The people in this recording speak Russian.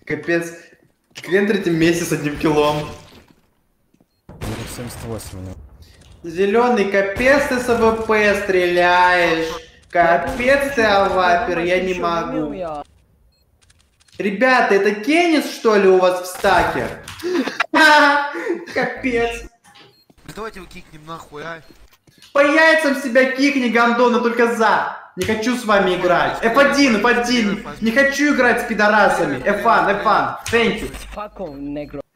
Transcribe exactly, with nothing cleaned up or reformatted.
Капец. Клендрите вместе с одним килом. семьдесят восемь. Зеленый, капец ты с АВП стреляешь. Капец ты, авапер, я не могу. Ребята, это Кеннис, что ли, у вас в стаке? Капец. Давайте его кикнем нахуй, а. По яйцам себя кикни, гандона, только за. Не хочу с вами играть. эф один, эф один. Не хочу играть с пидорасами. эф один, эф один. Thank you.